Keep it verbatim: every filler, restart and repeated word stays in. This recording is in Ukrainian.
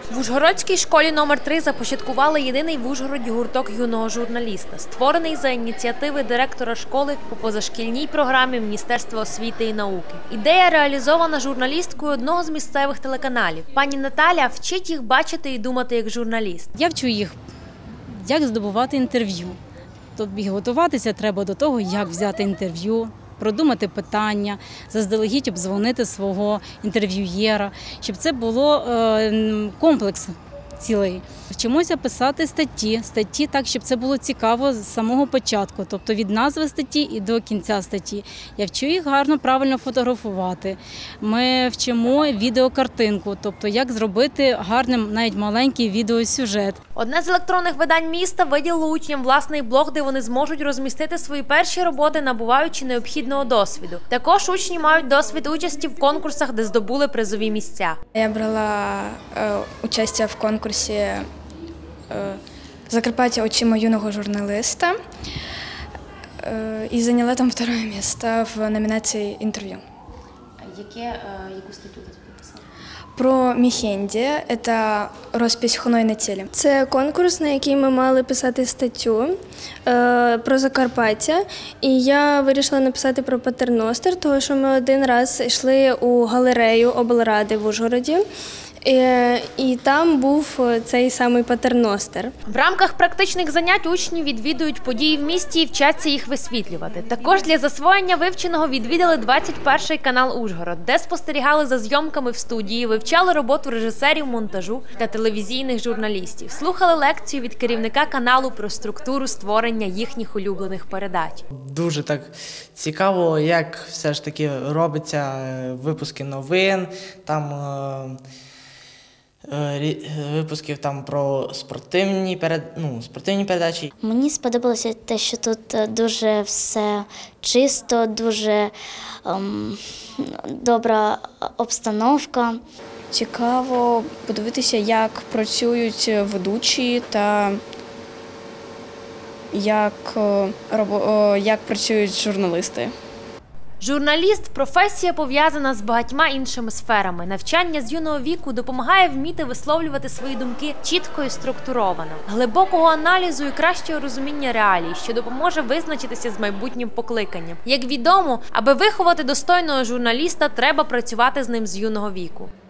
В Ужгородській школі номер три започаткували єдиний в Ужгороді гурток юного журналіста, створений за ініціативи директора школи по позашкільній програмі Міністерства освіти і науки. Ідея реалізована журналісткою одного з місцевих телеканалів. Пані Наталя вчить їх бачити і думати як журналіст. Я вчу їх, як здобувати інтерв'ю. Тобі готуватися треба до того, як взяти інтерв'ю, продумати питання, заздалегідь обдзвонити свого інтерв'юєра, щоб це було е, комплекс цілий. Вчимося писати статті, статті так, щоб це було цікаво з самого початку, тобто від назви статті і до кінця статті. Я вчу їх гарно, правильно фотографувати. Ми вчимо відеокартинку, тобто як зробити гарним навіть маленький відеосюжет. Одне з електронних видань міста виділило учням власний блог, де вони зможуть розмістити свої перші роботи, набуваючи необхідного досвіду. Також учні мають досвід участі в конкурсах, де здобули призові місця. Я брала е, участь в конкурсі е, «Закарпаття очима юного журналіста» е, і зайняла там друге місце в номінації «Інтерв'ю». Яке, е, яку статтю ти писала? Про Міхенді, це розпись хуною на тілі. Це конкурс, на який ми мали писати статтю е, про Закарпаття. І я вирішила написати про Патерностер, тому що ми один раз йшли у галерею облради в Ужгороді. І, і там був цей самий Патерностер. В рамках практичних занять учні відвідують події в місті і вчаться їх висвітлювати. Також для засвоєння вивченого відвідали двадцять перший канал Ужгород, де спостерігали за зйомками в студії, вивчали роботу режисерів монтажу та телевізійних журналістів, слухали лекцію від керівника каналу про структуру створення їхніх улюблених передач. Дуже так цікаво, як все ж таки робиться випуски новин, там випусків там про спортивні, перед... ну, спортивні передачі. Мені сподобалося те, що тут дуже все чисто, дуже ем, добра обстановка. Цікаво подивитися, як працюють ведучі та як, як працюють журналісти. Журналіст – професія, пов'язана з багатьма іншими сферами. Навчання з юного віку допомагає вміти висловлювати свої думки чітко і структуровано. Глибокого аналізу і кращого розуміння реалій, що допоможе визначитися з майбутнім покликанням. Як відомо, аби виховати достойного журналіста, треба працювати з ним з юного віку.